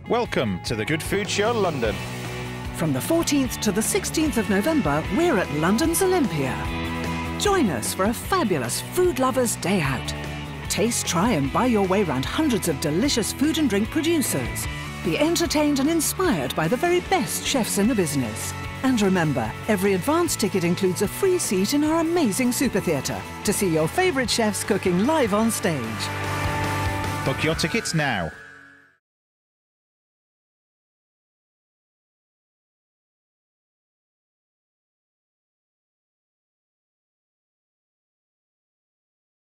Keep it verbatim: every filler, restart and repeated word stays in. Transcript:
Welcome to the Good Food Show London. From the fourteenth to the sixteenth of November, we're at London's Olympia. Join us for a fabulous food lovers' day out. Taste, try and buy your way round hundreds of delicious food and drink producers. Be entertained and inspired by the very best chefs in the business. And remember, every advance ticket includes a free seat in our amazing super theatre to see your favourite chefs cooking live on stage. Book your tickets now.